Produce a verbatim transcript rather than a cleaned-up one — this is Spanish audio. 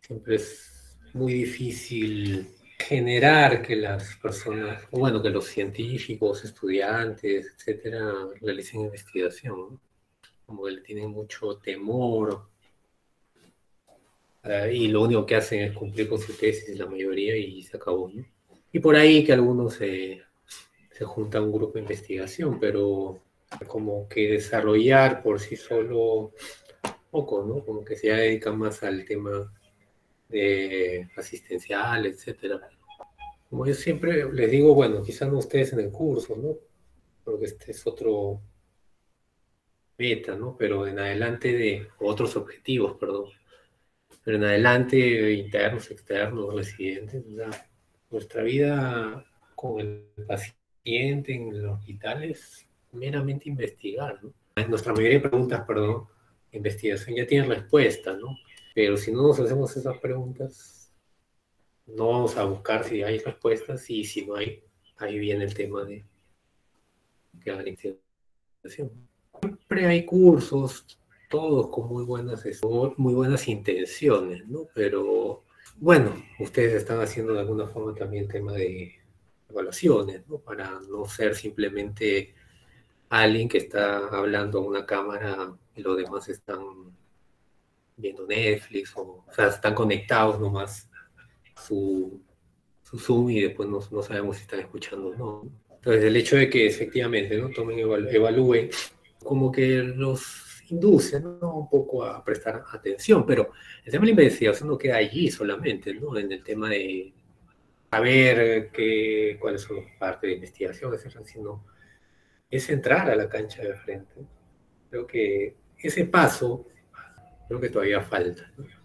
siempre es muy difícil generar que las personas, o bueno, que los científicos, estudiantes, etcétera, realicen investigación, ¿no? Como que le tienen mucho temor, eh, y lo único que hacen es cumplir con su tesis, la mayoría, y se acabó, ¿no? Y por ahí que algunos se, se junta a un grupo de investigación, pero como que desarrollar por sí solo poco, ¿no? Como que se dedican más al tema de asistencial, etcétera. Como yo siempre les digo, bueno, quizás no ustedes en el curso, ¿no? Porque este es otro meta, ¿no? Pero en adelante de otros objetivos, perdón. Pero en adelante, internos, externos, residentes, o sea, nuestra vida con el paciente en el hospital es meramente investigar, ¿no? Nuestra mayoría de preguntas, perdón, investigación ya tiene respuesta, ¿no? Pero si no nos hacemos esas preguntas, no vamos a buscar si hay respuestas y si no hay, ahí viene el tema de que la investigación. Siempre hay cursos, todos con muy buenas, muy buenas intenciones, ¿no? Pero bueno, ustedes están haciendo de alguna forma también el tema de evaluaciones, ¿no? Para no ser simplemente alguien que está hablando a una cámara y los demás están viendo Netflix o, o sea, están conectados nomás su, su Zoom y después no, no sabemos si están escuchando o no. Entonces, el hecho de que efectivamente, ¿no? Tomen, evalúen, como que los induce, ¿no? Un poco a prestar atención, pero el tema de la investigación no queda allí solamente, ¿no? En el tema de saber qué, cuáles son las partes de investigación, etcétera, sino es entrar a la cancha de frente. Creo que ese paso, creo que todavía falta, ¿no?